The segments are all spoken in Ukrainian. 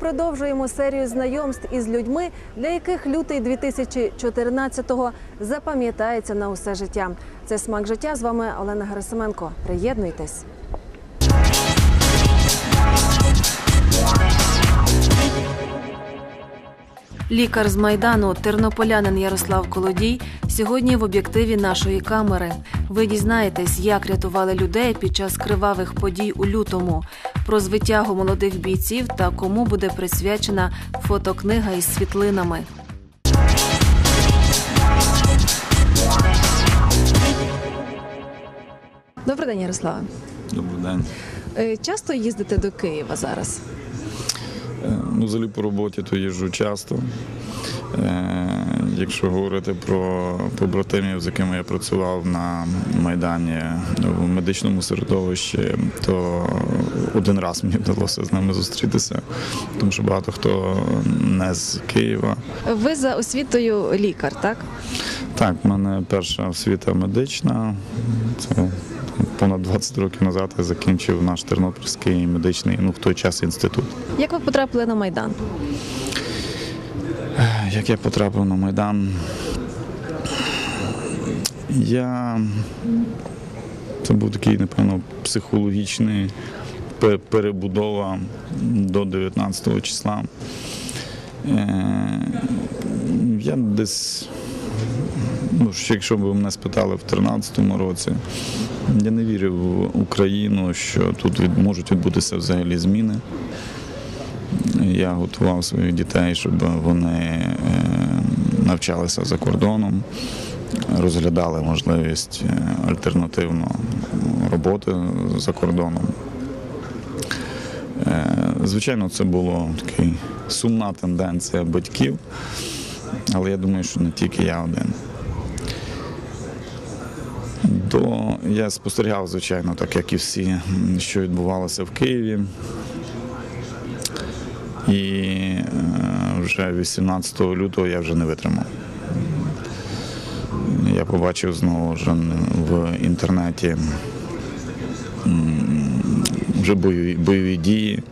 продовжуємо серію знайомств із людьми, для яких лютий 2014-го запам'ятається на усе життя. Це «Смак життя». З вами Олена Герасименко. Приєднуйтесь. Лікар з Майдану, тернополянин Ярослав Колодій, сьогодні в об'єктиві нашої камери. Ви дізнаєтесь, як рятували людей під час кривавих подій у лютому, про звитягу молодих бійців та кому буде присвячена фотокнига із світлинами. Добрий день, Ярославе. Добрий день. Часто їздите до Києва зараз? Взагалі по роботі то їжджу часто. Якщо говорити про побратимів, з якими я працював на Майдані в медичному середовищі, то один раз мені вдалося з ними зустрітися, тому що багато хто не з Києва. Ви за освітою лікар, так? Так, в мене перша освіта медична. Це понад 20 років назад я закінчив наш Тернопільський медичний, в той час, інститут. Як ви потрапили на Майдан? Як я потрапив на Майдан? Це був такий, напевно, психологічний перебудова до 19 числа. Я десь, якщо б мене спитали в 13-му році, я не вірив в Україну, що тут можуть відбутися взагалі зміни. Я готував своїх дітей, щоб вони навчалися за кордоном, розглядали можливість альтернативної роботи за кордоном. Звичайно, це була така сумна тенденція батьків, але я думаю, що не тільки я один. Я спостерігав, звичайно, так як і всі, що відбувалося в Києві. І вже 18 лютого я вже не витримав. Я побачив знову вже в інтернеті вже бойові дії.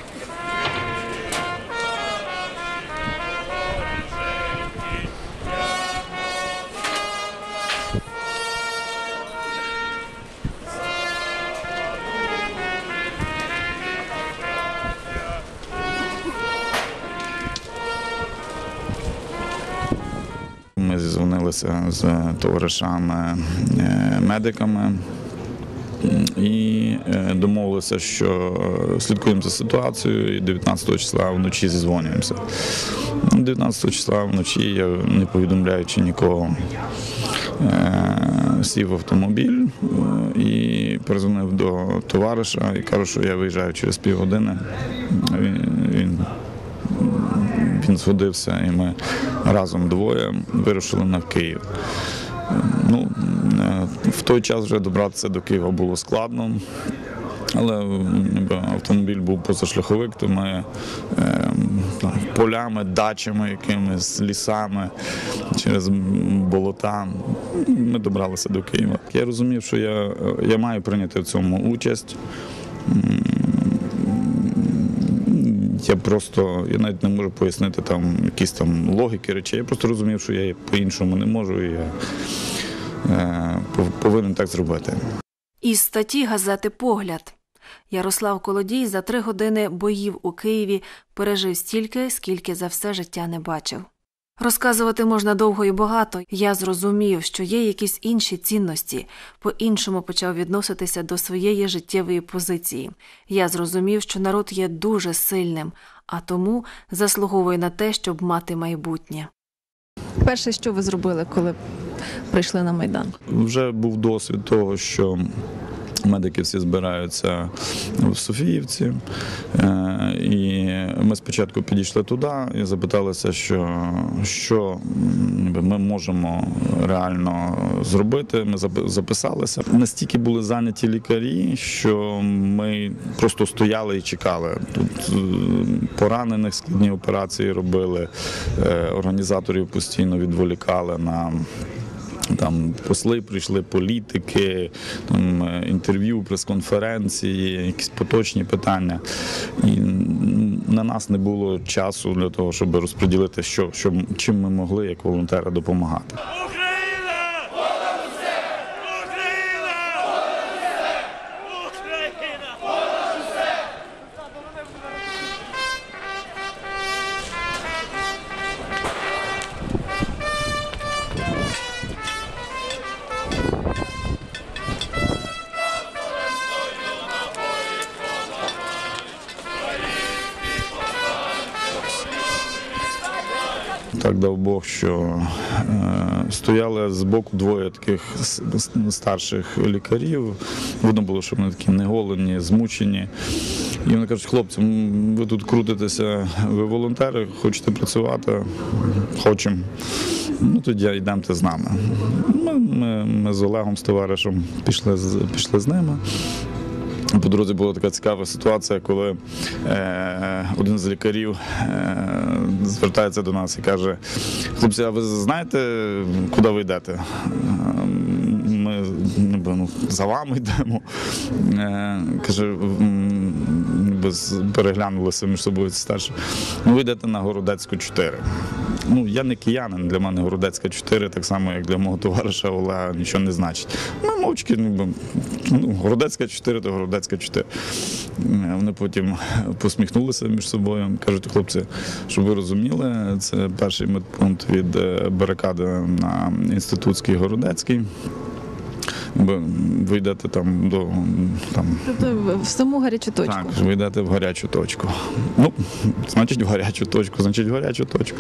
Ми зізвонилися з товаришами-медиками і домовилися, що слідкуємо за ситуацією і 19 числа вночі зізвонюємося. 19 числа вночі я, не повідомляючи нікого, сів в автомобіль і перезвонив до товариша і кажу, що я виїжджаю через півгодини. Він згодився, і ми разом двоє вирушили на Київ. В той час вже добратися до Києва було складно, але автомобіль був позашляховик, то ми полями, дачами, якимись лісами, через болота ми добралися до Києва. Я розумів, що я маю прийняти в цьому участь. Я навіть не можу пояснити якісь логіки речей. Я просто розумів, що я по-іншому не можу, і я повинен так зробити. Із статті газети «Погляд». Ярослав Колодій за 3 години боїв у Києві пережив стільки, скільки за все життя не бачив. Розказувати можна довго і багато. Я зрозумів, що є якісь інші цінності, по-іншому почав відноситися до своєї життєвої позиції. Я зрозумів, що народ є дуже сильним, а тому заслуговує на те, щоб мати майбутнє. Перше, що ви зробили, коли прийшли на Майдан? Вже був досвід того, що медики всі збираються в Софіївці, і ми спочатку підійшли туди і запиталися, що ми можемо реально зробити. Ми записалися. Настільки були зайняті лікарі, що ми просто стояли і чекали. Тут поранених складні операції робили, організаторів постійно відволікали на Там посли прийшли, політики, інтерв'ю, прес-конференції, якісь поточні питання. І на нас не було часу для того, щоб розподілити, чим ми могли як волонтери допомагати. Так дав Бог, що стояли збоку двоє таких старших лікарів. Видно було, що вони такі неголені, змучені. І вони кажуть: хлопці, ви тут крутитеся, ви волонтери, хочете працювати? Хочемо. Ну, тоді йдемте з нами. Ми з Олегом, з товаришем, пішли з ними. По дорозі була така цікава ситуація, коли один з лікарів звертається до нас і каже: хлопці, а ви знаєте, куди ви йдете? Ми за вами йдемо. Каже, переглянулися між собою старші. Ви йдете на Городецьку 4. Я не киянин, для мене Городецька 4, так само, як для мого товариша Олега, нічого не значить. Ми мовчки, Городецька 4, то Городецька 4. Вони потім посміхнулися між собою, кажуть: хлопці, щоб ви розуміли, це перший медпункт від барикади на Інститутській Городецькій. Ви йдете там до... Тобто в саму гарячу точку? Так, ви йдете в гарячу точку. Значить в гарячу точку, значить в гарячу точку.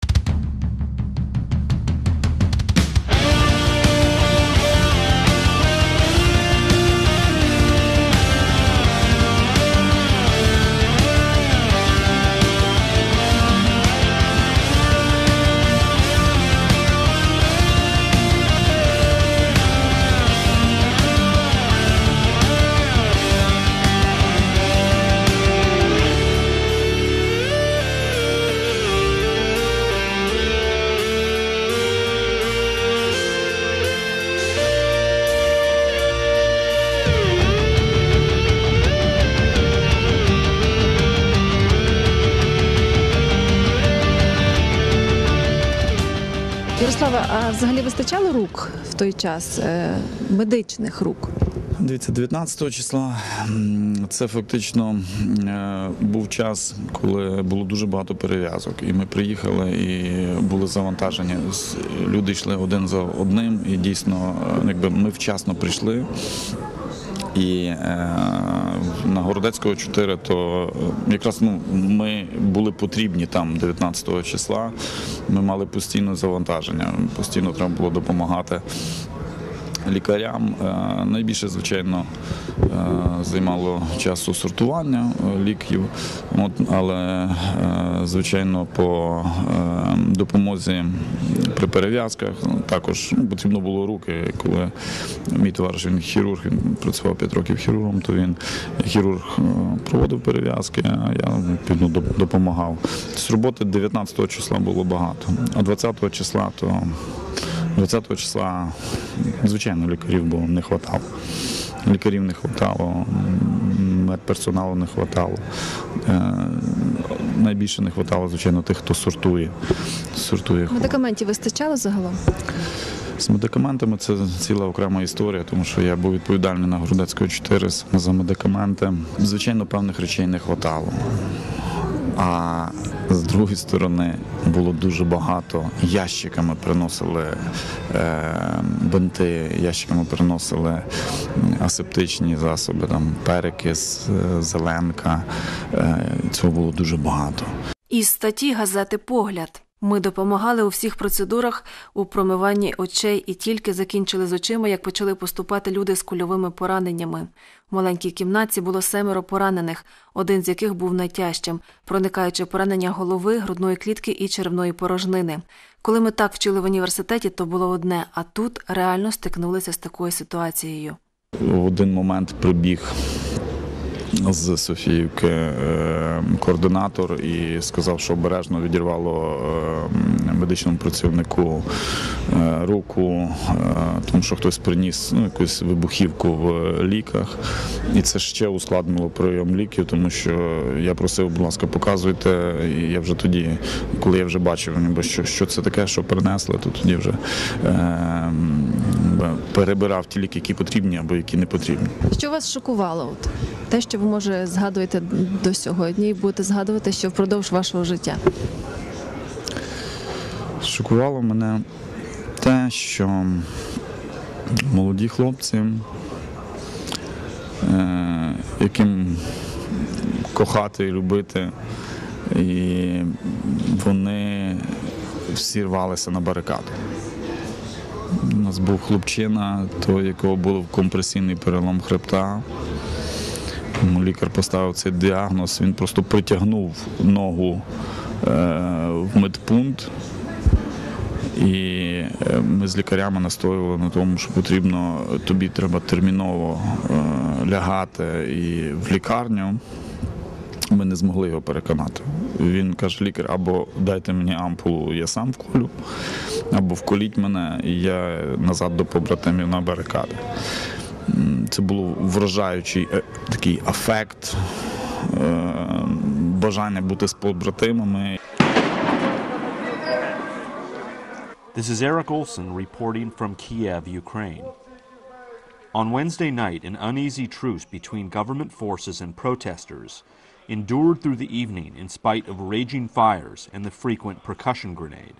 Ярославе, а взагалі вистачало рук в той час, медичних рук? Дивіться, 19 числа це фактично був час, коли було дуже багато перев'язок. І ми приїхали, і були завантажені. Люди йшли один за одним, і дійсно ми вчасно прийшли. І на Городецького 4, то якраз ми були потрібні там 19 числа. Ми мали постійне завантаження, постійно треба було допомагати лікарям. Найбільше, звичайно, займало часу сортування ліків, але, звичайно, по допомозі при перев'язках також потрібно було руки. Коли мій товариш, він хірург, він працював 5 років хірургом, то він хірург проводив перев'язки, а я відповідно допомагав. З роботи 19 числа було багато, а 20 числа то 20 числа, звичайно, лікарів не вистачало. Лікарів не вистачало, медперсоналу не вистачало. Найбільше не вистачало, звичайно, тих, хто сортує. Медикаментів вистачало загалом? З медикаментами це ціла окрема історія, тому що я був відповідальний на Городецького 4 за медикаменти. Звичайно, певних речей не вистачало. А з другої сторони було дуже багато. Ящиками приносили бинти, ящиками приносили асептичні засоби, перекис, зеленка. Цього було дуже багато. Із статті газети «Погляд». Ми допомагали у всіх процедурах у промиванні очей і тільки закінчили з очима, як почали поступати люди з кульовими пораненнями. В маленькій кімнатці було 7 поранених, один з яких був найтяжчим – проникаюче поранення голови, грудної клітки і черевної порожнини. Коли ми так вчили в університеті, то було одне, а тут реально стикнулися з такою ситуацією. В один момент прибіг з Софіївки координатор і сказав, що обережно відірвало медичному працівнику руку, тому що хтось приніс якусь вибухівку в ліках. І це ще ускладнило прийом ліків, тому що я просив, будь ласка, показуйте. І я вже тоді, коли я вже бачив, що це таке, що принесли, то тоді вже перебирав ті ліки, які потрібні або які не потрібні. Що вас шокувало? Те, що ви, може, згадуєте до сьогодні і будете згадувати, що впродовж вашого життя? Шокувало мене те, що молоді хлопці, яким кохати і любити, і вони всі рвалися на барикаду. У нас був хлопчина, той, якого був компресійний перелом хребта. Йому лікар поставив цей діагноз, він просто притягнув ногу в медпункт. І ми з лікарями настоювали на тому, що тобі треба терміново лягати і в лікарню. Ми не змогли його переконати. Він каже, лікар, або дайте мені ампулу, я сам вколю, або вколіть мене, і я назад до побратимів на барикади. Це був вражаючий такий афект, бажання бути з побратимами. This is Eric Olson reporting from Kiev, Ukraine. On Wednesday night, an uneasy truce between government forces and protesters endured through the evening in spite of raging fires and the frequent percussion grenade.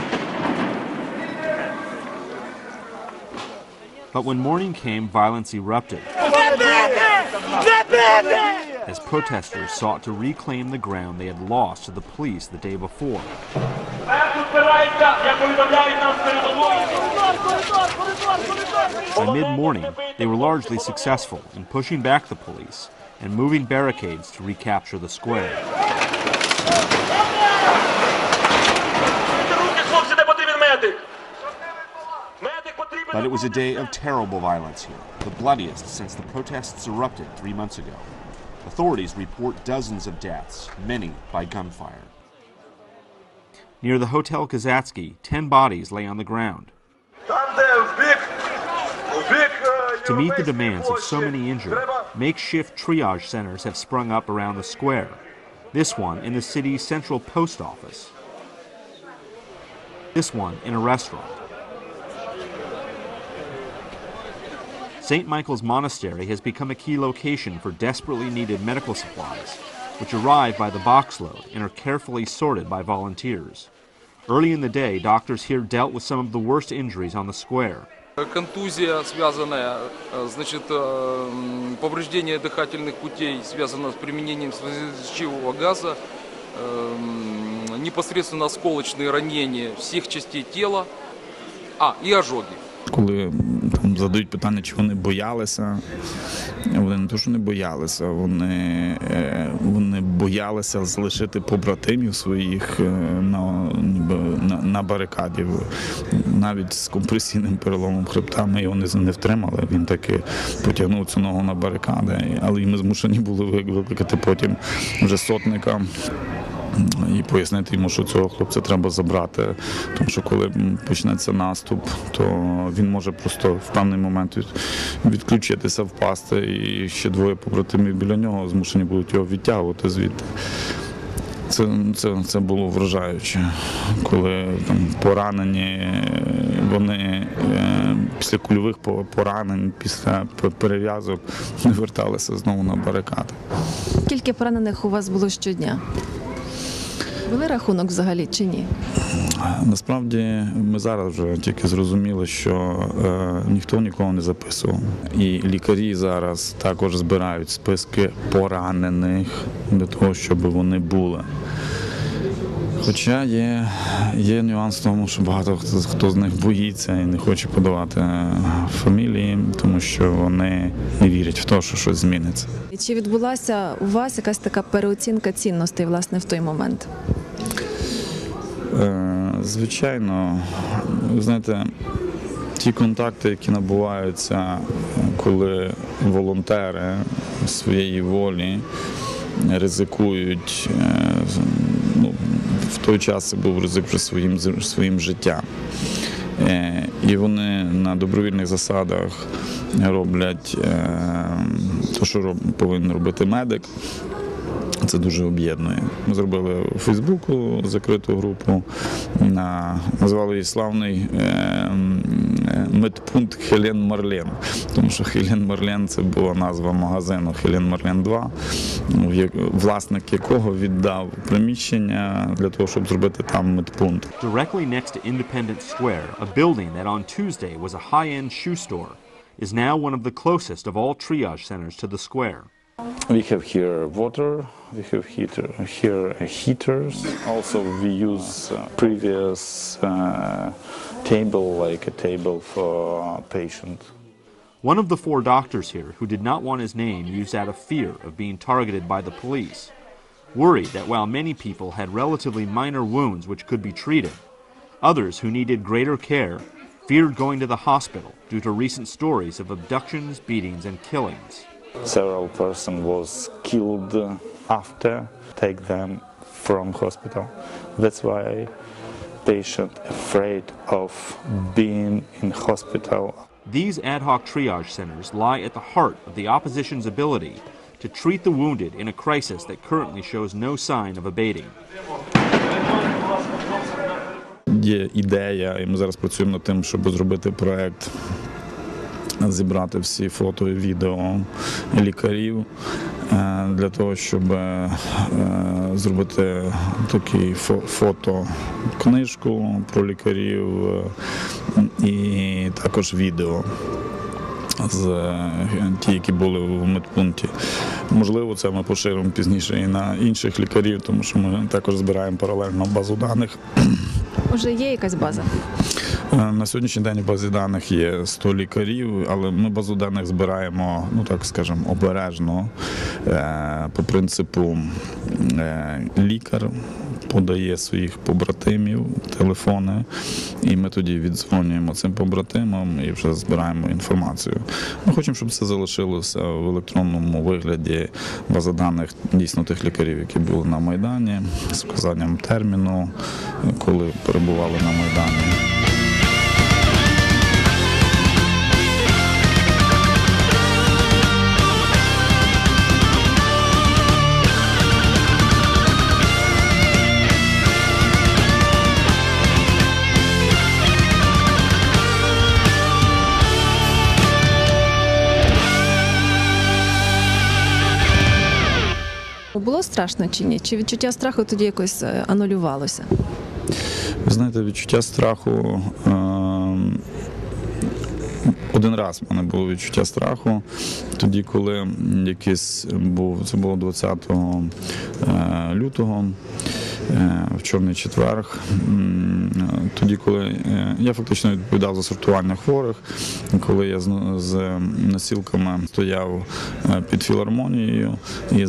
But when morning came, violence erupted as protesters sought to reclaim the ground they had lost to the police the day before. By mid-morning, they were largely successful in pushing back the police and moving barricades to recapture the square. But it was a day of terrible violence here, the bloodiest since the protests erupted 3 months ago. Authorities report dozens of deaths, many by gunfire. Near the Hotel Kazatsky, 10 bodies lay on the ground. To meet the demands of so many injured, makeshift triage centers have sprung up around the square. This one in the city's central post office. This one in a restaurant. St. Michael's Monastery has become a key location for desperately needed medical supplies, which arrive by the boxload and are carefully sorted by volunteers. Early in the day, doctors here dealt with some of the worst injuries on the square. Контузия, связанная, значит, повреждение дыхательных путей, связано с применением слезоточивого газа, непосредственно осколочные ранения всех частей тела, и ожоги. Коли там задають питання, чи вони боялися, вони не те, що не боялися, вони боялися залишити побратимів своїх на барикаді. Навіть з компресійним переломом хребта ми його не втримали, він таки потягнув цю ногу на барикади, але ми змушені були викликати потім вже сотника і пояснити йому, що цього хлопця треба забрати, тому що коли почнеться наступ, то він може просто в певний момент відключитися, впасти, і ще двоє побратимів біля нього змушені будуть його відтягувати звідти. Це було вражаюче, коли там поранені, вони після кульових поранень, після перев'язок верталися знову на барикади. Скільки поранених у вас було щодня? Були рахунок взагалі чи ні? Насправді ми зараз вже тільки зрозуміли, що ніхто нікого не записував. І лікарі зараз також збирають списки поранених для того, щоб вони були. Хоча є нюанс в тому, що багато хто з них боїться і не хоче подавати фамілії, тому що вони не вірять в те, що щось зміниться. І чи відбулася у вас якась така переоцінка цінностей, власне, в той момент? Звичайно, ви знаєте, ті контакти, які набуваються, коли волонтери своєї волі ризикують, в той час це був ризик вже своїм життям. І вони на добровільних засадах роблять те, що повинен робити медик. Це дуже об'єднує. Ми зробили у Фейсбуку закриту групу, назвали її славний медпункт Хелен Марлен, тому що Хелен Марлен – це була назва магазину Хелен Марлен 2, власник якого віддав приміщення для того, щоб зробити там медпункт. Directly next to Independence Square, a building that on Tuesday was a high-end shoe store, is now one of the closest of all triage centers to the square. We have here water, we have here heaters. Also we use previous table, like a table for patient. One of the 4 doctors here who did not want his name used out of fear of being targeted by the police, worried that while many people had relatively minor wounds which could be treated, others who needed greater care feared going to the hospital due to recent stories of abductions, beatings, and killings. Several person was killed after take them from hospital. That's why patient afraid of being in hospital. These ad hoc triage centers lie at the heart of the opposition's ability to treat the wounded in a crisis that currently shows no sign of abating. Є ідея, і ми зараз працюємо над тим, щоб зробити проект, зібрати всі фото і відео лікарів для того, щоб зробити таку фотокнижку про лікарів і також відео з ті, які були в медпункті. Можливо, це ми поширимо пізніше і на інших лікарів, тому що ми також збираємо паралельно базу даних. Уже є якась база? На сьогоднішній день в базі даних є 100 лікарів, але ми базу даних збираємо, так скажемо, обережно, по принципу лікар подає своїх побратимів, телефони, і ми тоді віддзвонюємо цим побратимам і вже збираємо інформацію. Ми хочемо, щоб це залишилося в електронному вигляді, база даних дійсно тих лікарів, які були на Майдані, з вказанням терміну, коли перебували на Майдані. Було страшно чи ні? Чи відчуття страху тоді якось анулювалося? Ви знаєте, відчуття страху, один раз в мене було відчуття страху, тоді, коли це було 20 лютого, в Чорний четверг, тоді, коли я фактично відповідав за сортування хворих, коли я з носілками стояв під філармонією і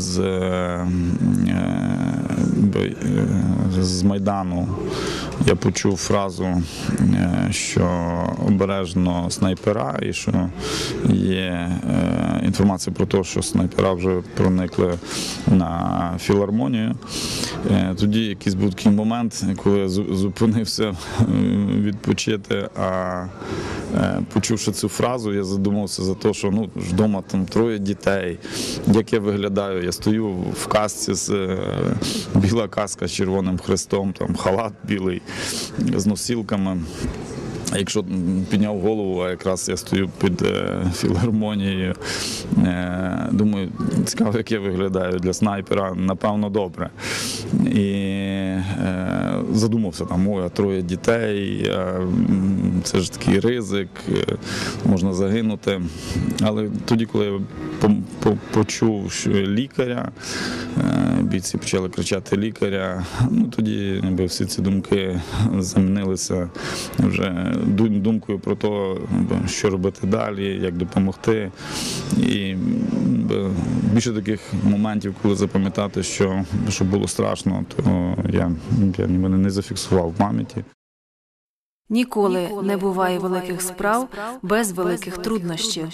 з Майдану я почув фразу, що обережно снайпера і що є інформація про те, що снайпера вже проникли на філармонію. Тоді якийсь був такий момент, коли я зупинився відпочити, а почувши цю фразу, я задумався за те, що вдома там 3 дітей, як я виглядаю, я стою в касці, біла каска з червоним хрестом, там халат білий, з носілками. А якщо підняв голову, а якраз я стою під філармонією, думаю, цікаво, як я виглядаю для снайпера, напевно, добре. І задумався, там, 3 дітей, це ж такий ризик, можна загинути. Але тоді, коли я почув що лікаря, бійці почали кричати лікаря, тоді всі ці думки замінилися вже думкою про те, що робити далі, як допомогти. І більше таких моментів, коли запам'ятати, що було страшно, то я не зафіксував в пам'яті. Ніколи не буває великих справ без великих труднощів.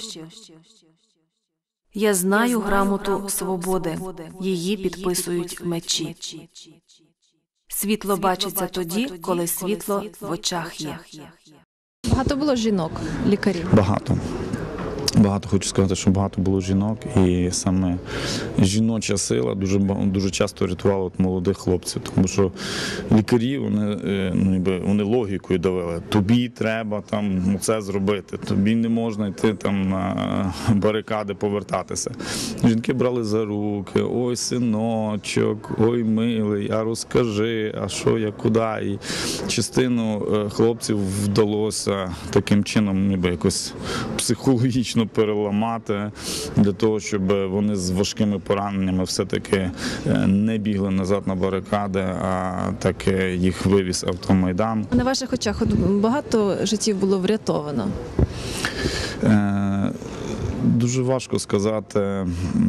Я знаю грамоту свободи. Її підписують мечі. Світло бачиться тоді, коли світло в очах є. Багато було жінок, лікарів. Багато. Багато, хочу сказати, що багато було жінок, і саме жіноча сила дуже часто рятувала от молодих хлопців, тому що лікарі, вони логікою давали. Тобі треба там це зробити, тобі не можна йти там на барикади повертатися. Жінки брали за руки: ой, синочок, ой, милий, а розкажи, а що, я куди. І частину хлопців вдалося таким чином якось психологічно переламати, для того, щоб вони з важкими пораненнями все-таки не бігли назад на барикади, а таки їх вивіз Автомайдан. На ваших очах багато життів було врятовано? Дуже важко сказати.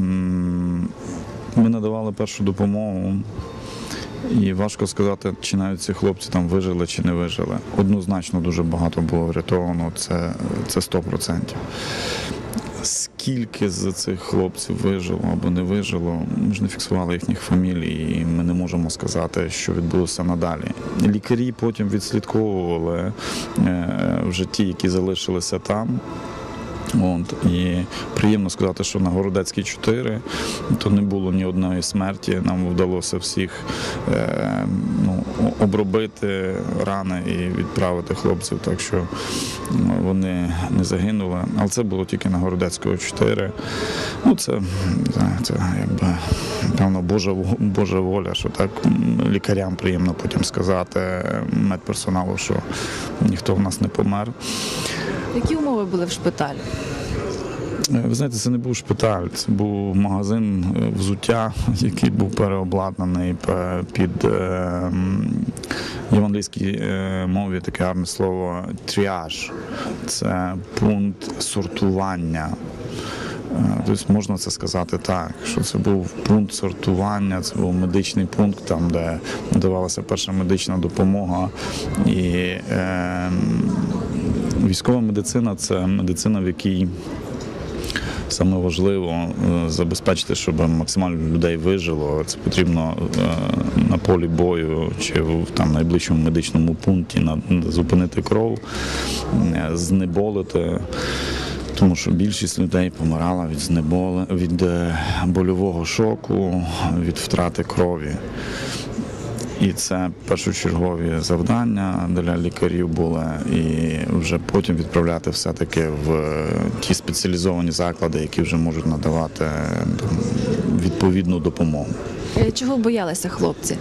Ми надавали першу допомогу, і важко сказати, чи навіть ці хлопці там вижили чи не вижили. Однозначно дуже багато було врятовано, це 100%. Скільки з цих хлопців вижило або не вижило, ми ж не фіксували їхніх фамілій, і ми не можемо сказати, що відбулося надалі. Лікарі потім відслідковували вже ті, які залишилися там. І приємно сказати, що на Городецькій 4 то не було ні одної смерті. Нам вдалося всіх обробити рани і відправити хлопців, так що вони не загинули. Але це було тільки на Городецької 4. Це якби, певно, Божа воля, що так лікарям приємно потім сказати, медперсоналу, що ніхто в нас не помер. Які умови були в шпиталі? Ви знаєте, це не був шпиталь, це був магазин взуття, який був переобладнаний під в англійській мові таке гарне слово «тріаж». Це пункт сортування. Тобто можна це сказати так, що це був пункт сортування, це був медичний пункт, там, де надавалася перша медична допомога. І військова медицина – це медицина, в якій саме важливо забезпечити, щоб максимально людей вижило. Це потрібно на полі бою чи в найближчому медичному пункті зупинити кров, знеболити. Тому що більшість людей помирала від больового шоку, від втрати крові. І це першочергові завдання для лікарів були, і вже потім відправляти все-таки в ті спеціалізовані заклади, які вже можуть надавати відповідну допомогу. Чого боялися хлопці?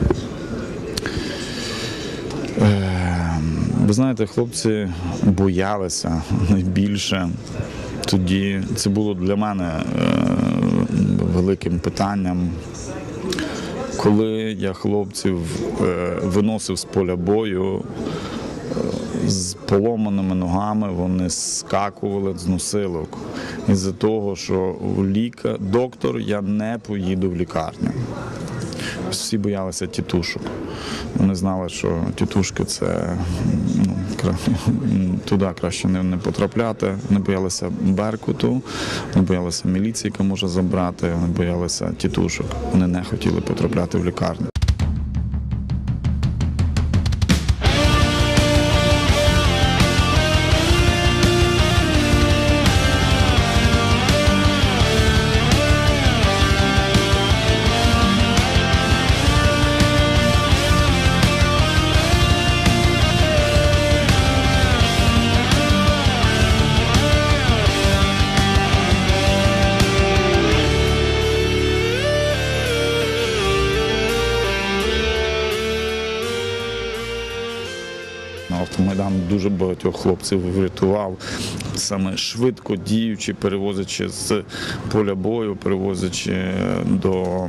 Ви знаєте, хлопці боялися найбільше. Тоді це було для мене великим питанням. Коли я хлопців виносив з поля бою, з поломаними ногами вони скакували з носилок. Із-за того, що доктор, я не поїду в лікарню. Всі боялися тітушок. Вони знали, що тітушки – це туди краще не потрапляти. Вони боялися Беркуту, вони боялися міліції, яка може забрати, вони боялися тітушок. Вони не хотіли потрапляти в лікарню. Автомайдан дуже багатьох хлопців врятував, саме швидко діючи, перевозячи з поля бою, перевозячи до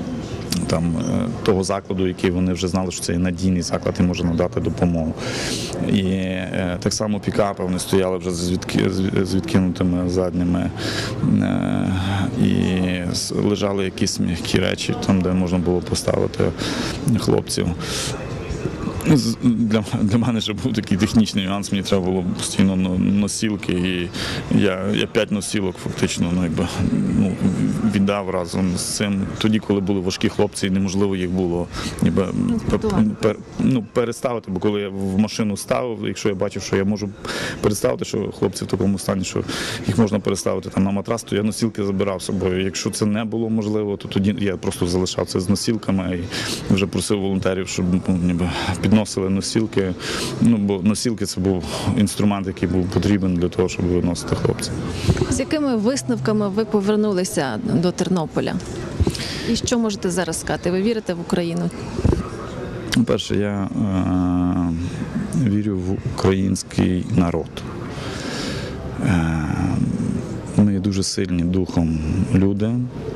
того закладу, який вони вже знали, що це є надійний заклад і може надати допомогу. І так само пікапи, вони стояли вже з відкинутими задніми, і лежали якісь м'які речі, там, де можна було поставити хлопців. Для мене ще був такий технічний нюанс, мені треба було постійно носілки, і я 5 носілок фактично віддав разом з цим. Тоді, коли були важкі хлопці, неможливо їх було переставити, бо коли я в машину ставив, якщо я бачив, що я можу переставити, що хлопці в такому стані, що їх можна переставити там на матрас, то я носілки забирав з собою. Якщо це не було можливо, то тоді я просто залишав це з носілками і вже просив волонтерів, щоб підносили носілки, бо носілки – це був інструмент, який був потрібен для того, щоб виносити хлопців. З якими висновками ви повернулися до Тернополя? І що можете зараз сказати? Ви вірите в Україну? Перше, я вірю в український народ. Ми дуже сильні духом люди.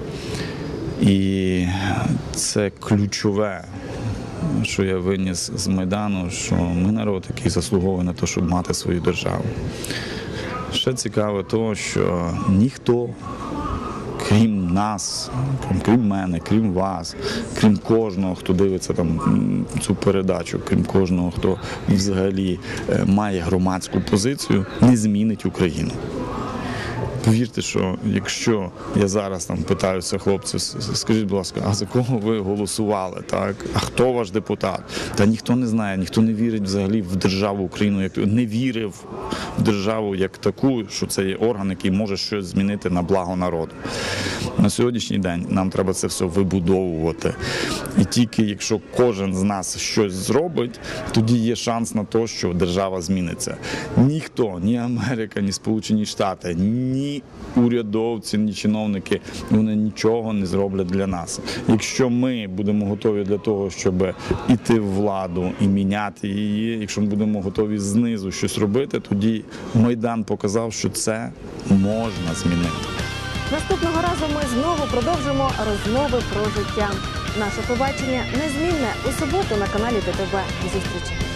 І це ключове, що я виніс з Майдану, що ми народ, який заслуговує на те, щоб мати свою державу. Ще цікаве те, що ніхто, крім нас, крім мене, крім вас, крім кожного, хто дивиться там цю передачу, крім кожного, хто взагалі має громадську позицію, не змінить Україну. Повірте, що якщо я зараз там питаюся хлопців, скажіть, будь ласка, а за кого ви голосували, так? А хто ваш депутат? Та ніхто не знає, ніхто не вірить взагалі в державу Україну, не вірив в державу як таку, що це є орган, який може щось змінити на благо народу. На сьогоднішній день нам треба це все вибудовувати. І тільки якщо кожен з нас щось зробить, тоді є шанс на те, що держава зміниться. Ніхто, ні Америка, ні Сполучені Штати, ні урядовці, ні чиновники, вони нічого не зроблять для нас. Якщо ми будемо готові для того, щоб іти в владу і міняти її, якщо ми будемо готові знизу щось робити, тоді Майдан показав, що це можна змінити. Наступного разу ми знову продовжимо розмови про життя. Наше побачення незмінне у суботу на каналі ДТБ. До зустрічі!